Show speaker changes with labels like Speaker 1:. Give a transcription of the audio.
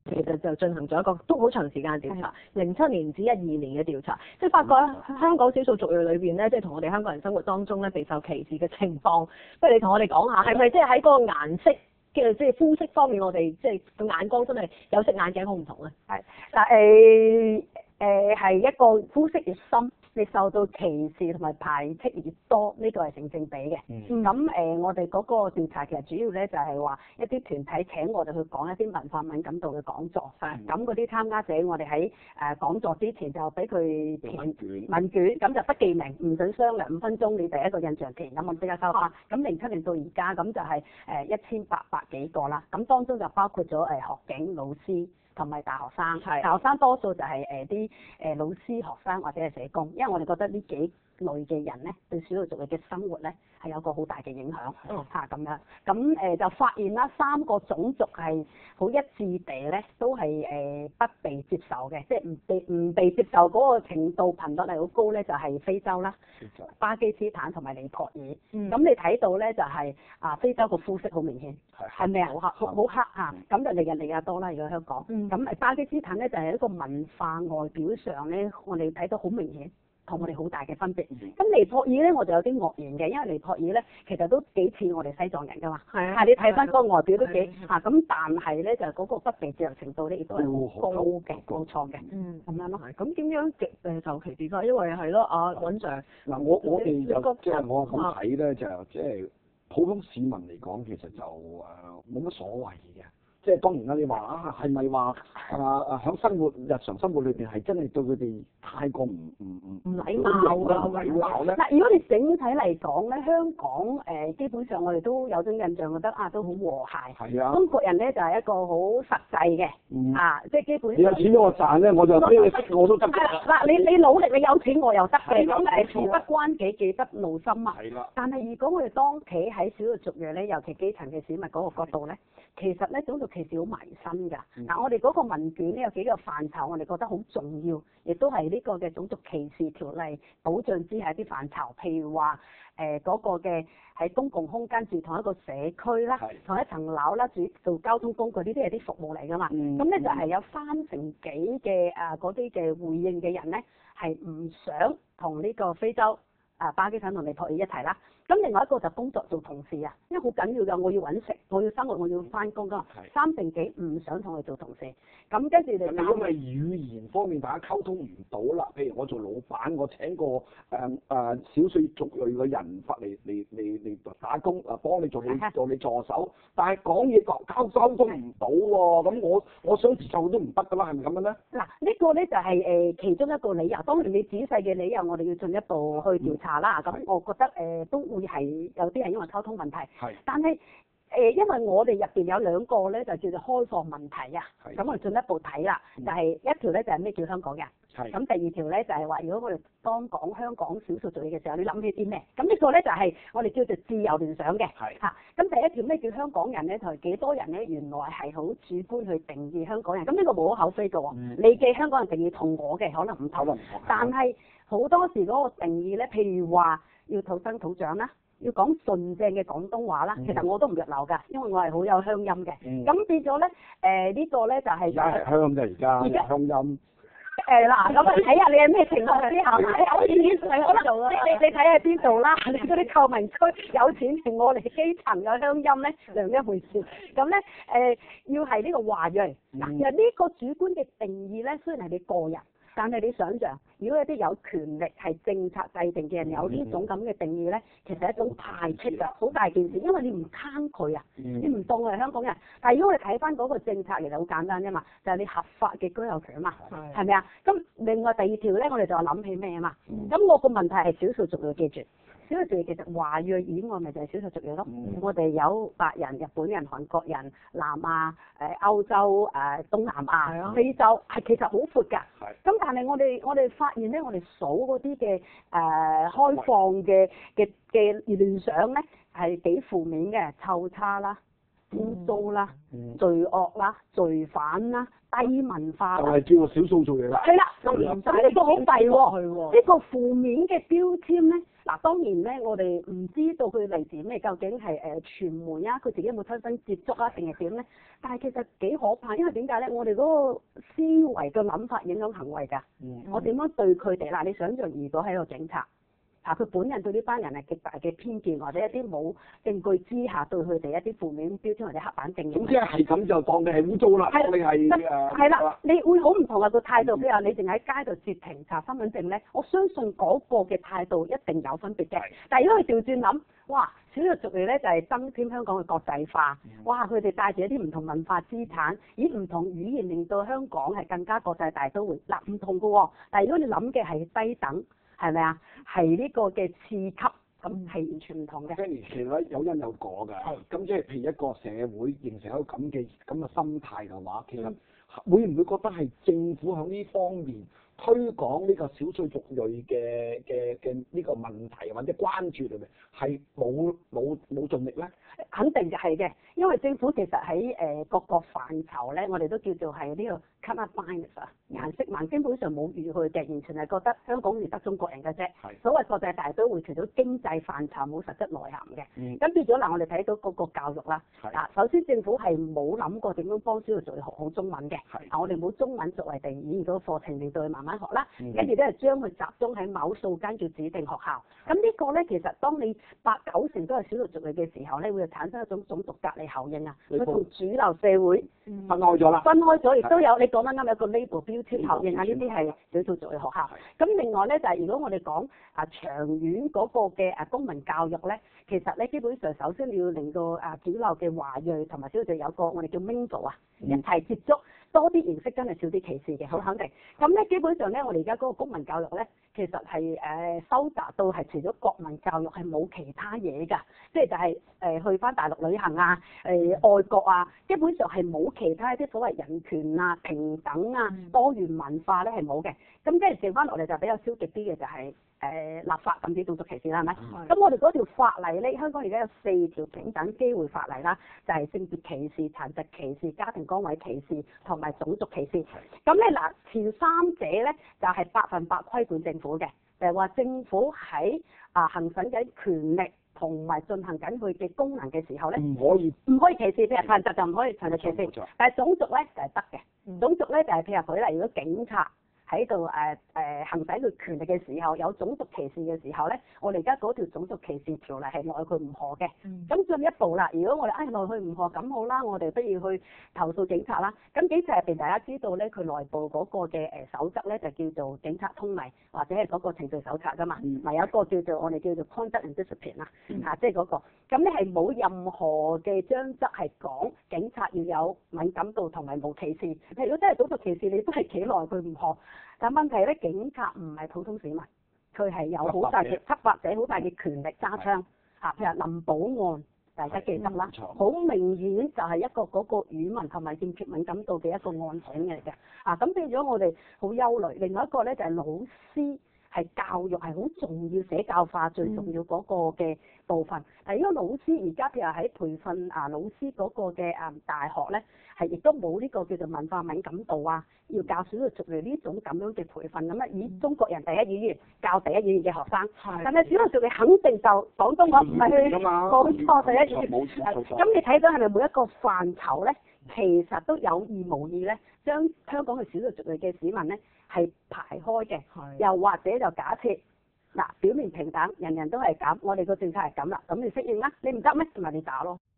Speaker 1: 其實就進行咗一個都好長時間嘅調查，07年至12年嘅調查，即係發覺香港少數族裔裏邊咧，即係同我哋香港人生活當中咧備受歧視嘅情況，不如你同我哋講下，係咪即係喺嗰個顏色嘅即係膚色方面，我哋即係個眼光真係有色眼鏡好唔同咧？
Speaker 2: 係嗱係一個膚色越深，你受到歧視同埋排斥越多，呢個係成正比嘅。咁我哋嗰個調查其實主要咧就係話一啲團體請我哋去講一啲文化敏感度嘅講座。咁嗰啲參加者，我哋喺講座之前就俾佢填問卷，咁就不記名，唔准商量5分鐘，你第一個印象填，咁我即刻收翻。咁07年到而家，咁就係1800幾個啦。咁當中就包括咗學警、老師。同埋大學生，大學生多數就係啲老師、學生或者係社工，因為我哋覺得呢幾類嘅人咧，對少數族裔嘅生活咧係有個好大嘅影響嚇咁樣。咁就發現啦，3個種族係好一致地咧，都係不被接受嘅，即係唔被接受嗰個程度頻率係好高咧，就係非洲啦、巴基斯坦同埋尼泊爾。咁你睇到咧就係非洲個膚色好明顯，係咪啊？好黑嚇，咁就尼日利亞多啦，而家香港。咁巴基斯坦咧就係一個文化外表上咧，我哋睇到好明顯，同我哋好大嘅分別。咁尼泊爾咧我就有啲愕然嘅，因為尼泊爾咧其實都幾似我哋西藏人㗎嘛。係你睇翻嗰個外表都幾咁，但係咧就嗰個不被接受程度咧亦都係好高嘅，冇錯嘅。咁樣咯。
Speaker 1: 咁點樣受歧視法？因為係咯，尹 Sir。
Speaker 3: 嗱，我哋就即係我咁睇咧，就即係普通市民嚟講，其實就冇乜所謂嘅。即係當然啦，你話係咪話喺日常生活裏邊係真係對佢哋太過唔
Speaker 1: 禮貌
Speaker 3: 咧？
Speaker 2: 嗱，如果你整體嚟講咧，香港基本上我哋都有種印象覺得都好和諧。係啊。中國人咧就係一個好實際嘅，即係基本上。
Speaker 3: 你有錢俾我賺咧，我就俾你識我都得。
Speaker 2: 嗱，你努力，你有錢我又得嘅，咁事不關己，己不勞心啊。係啦。但係如果我哋當企喺少數族裔咧，尤其基層嘅市民嗰個角度咧，其實咧種族歧視好埋身㗎。嗱，我哋嗰個問卷咧有幾個範疇，我哋覺得好重要，亦都係呢個嘅種族歧視條例保障之下啲範疇，譬如話嗰個嘅喺公共空間住同一個社區啦，同一層樓啦，住做交通工具呢啲係啲服務嚟㗎嘛。咁咧就係有30%幾嘅嗰啲嘅回應嘅人咧係唔想同呢個非洲巴基斯坦同尼泊爾一齊啦。咁另外一個就工作做同事啊，因為好緊要㗎，我要揾食，我要生活，我要翻工㗎。30%幾唔想同佢做同事，咁跟住你
Speaker 3: 因為語言方面大家溝通唔到啦。譬如我做老闆，我請個少數族裔嘅人嚟打工，幫你做你助手，但係講嘢溝通唔到喎，咁我想接受都唔得㗎啦，係咪咁樣咧？
Speaker 2: 嗱，呢個咧就係其中一個理由。當然你仔細嘅理由，我哋要進一步去調查啦。咁我覺得都會係有啲係因為溝通問題，但係因為我哋入邊有2個咧就叫做開放問題啊，咁我哋進一步睇啦，就係一條咧就係咩叫香港人，咁第2條咧就係話如果我哋當講香港少數族裔嘅時候，你諗起啲咩？咁呢個咧就係我哋叫做自由聯想嘅，咁第1條咩叫香港人咧，同埋幾多人咧，原來係好主觀去定義香港人，咁呢個無可厚非嘅喎，你嘅香港人定義同我嘅可能唔同，但係好多時嗰個定義咧，譬如話要土生土長啦。要講純正嘅廣東話啦，其實我都唔弱流㗎，因為我係好有鄉音嘅。咁變咗咧，呢個咧就係而家
Speaker 3: 係鄉啫，而家鄉音。
Speaker 2: 嗱，咁睇下你係咩情況之下，有錢係我做啊！你睇下邊度啦？你嗰啲購民區有錢定我哋基層嘅鄉音咧，兩一回事。咁咧要係呢個華裔嗱，其實呢個主觀嘅定義咧，雖然係你個人。但係你想象，如果有啲有權力係政策制定嘅人有呢種咁嘅定義咧，其實係一種排斥㗎，好大件事，因為你唔坑佢啊，你唔當佢係香港人。但係如果我哋睇翻嗰個政策，其實好簡單啫嘛，就係你合法嘅居有權啊嘛，係咪啊？咁另外第2條咧，我哋就諗起咩啊嘛？咁我個問題係少數族裔，記住。少數族裔其實華裔以外咪就係少數族裔咯。我哋有白人、日本人、韓國人、南亞、歐洲、東南亞、非洲，係其實好闊㗎。咁但係我哋發現咧，我哋數嗰啲嘅開放嘅聯想咧係幾負面嘅，臭差啦、污糟啦、罪惡啦、罪犯啦、低文化啦。就係叫做少數族裔啦。係啦，咁呢個好弊喎。呢個負面嘅標籤咧。 嗱，當然咧，我哋唔知道佢嚟自咩，究竟係傳媒啊，佢自己有冇親身接觸啊，定係點咧？但係其實幾可怕，因為點解咧？我哋嗰個思維嘅諗法影響行為㗎。我點樣對佢哋？嗱，你想象如果係一個警察。佢本人對呢班人係極大嘅偏見，或者一啲冇證據之下對佢哋一啲負面標籤或者黑板定義。
Speaker 3: 總之係咁就當你係污糟啦，當你係
Speaker 2: 係啦，你會好唔同啊個態度。譬如話你淨喺街度截停查身份證咧，我相信嗰個嘅態度一定有分別嘅。但係如果佢調轉諗，哇，少數族裔咧就係增添香港嘅國際化，哇，佢哋帶住一啲唔同文化資產，以唔同語言令到香港係更加國際大都會。嗱，唔同嘅喎，但係如果你諗嘅係低等。係咪啊？係呢個嘅次級，咁係完全唔同嘅。
Speaker 3: 其實有因有果㗎。咁即係譬如一個社會形成一個咁嘅心態嘅話，其實會唔會覺得係政府喺呢方面推廣呢個少數族裔嘅呢個問題或者關注裏面係冇盡力咧？
Speaker 2: 肯定就係嘅，因為政府其實喺各個範疇咧，我哋都叫做係呢個 colour blindness 啊，顏色盲，基本上冇預佢嘅，完全係覺得香港係得中國人嘅啫。所謂國際大都會，除咗經濟範疇冇實質內涵嘅。咁變咗嗱，我哋睇到嗰個教育啦。嗱，首先政府係冇諗過點樣幫少數族裔學好中文嘅。我哋冇中文作為第二語言嗰個課程，令到佢慢慢學啦。跟住咧將佢集中喺某數間叫指定學校。咁呢個咧其實當你8、9成都係少數族裔嘅時候咧，會產生一種種族隔離效應啊。佢同主流社會
Speaker 3: 分開咗啦。
Speaker 2: 分開咗，亦都有你講得啱，有個 label 標籤效應啊。呢啲係少數族裔學校。咁另外咧就係如果我哋講長遠嗰個嘅公民教育咧，其實咧基本上首先你要令到主流嘅華裔同埋少數族裔有個我哋叫 mingle 一齊接觸，多啲認識，真係少啲歧視嘅，好肯定。咁咧基本上咧，我哋而家嗰個公民教育咧，其實係收窄到係除咗國民教育係冇其他嘢㗎，即係就係去翻大陸旅行啊，外國啊，基本上係冇其他一啲所謂人權啊、平等啊、多元文化咧係冇嘅。咁即係剩翻落嚟就比較消極啲嘅就係立法禁止種族歧視啦，係咪？咁我哋嗰條法例咧，香港而家有4條平等機會法例啦，就係性別歧視、殘疾歧視、家庭崗位歧視同埋種族歧視。咁咧嗱，前3者咧就係100%規管政府嘅，就係話政府喺行使緊權力同埋進行緊佢嘅功能嘅時候咧，唔可以歧視，譬如殘疾就唔可以殘疾歧視，但係種族咧就係得嘅。種族咧就係譬如舉例，如果警察喺度行使佢權力嘅時候，有種族歧視嘅時候咧，我哋而家嗰條種族歧視條例係奈佢唔何嘅。咁進一步啦，如果我哋奈佢唔何，咁好啦，我哋不如去投訴警察啦。咁警察入邊大家知道咧，佢內部嗰個嘅守則咧就叫做警察通例或者係嗰個程序手冊㗎嘛。咪有一個叫做我哋叫做 conduct and discipline 啦，即係嗰個。咁咧係冇任何嘅章則係講警察要有敏感度同埋冇歧視。如果真係種族歧視，你都係企奈佢唔何。但問題咧，警察唔係普通市民，佢係有好大嘅執法者，好大嘅權力揸槍嚇。譬如林保案，大家記得啦，好明顯就係一個嗰個語文同埋欠缺敏感度嘅一個案件嚟嘅。咁變咗我哋好憂慮。另外一個咧就係老師係教育係好重要，社教化最重要嗰個嘅部分。但係如果老師而家譬如喺培訓老師嗰個嘅大學咧，係亦都冇呢個叫做文化敏感度啊，要教少數族裔呢種咁樣嘅培訓咁啊，以中國人第一語言教第一語言嘅學生，但係少數族裔肯定就廣東話唔係去講錯第一語言。咁你睇到係咪每一個範疇咧，其實都有意無意咧，將香港嘅少數族裔嘅市民咧係排開嘅，又或者就假設表面平等，人人都係咁，我哋個政策係咁啦，咁你適應啦，你唔得咩？咪你打咯。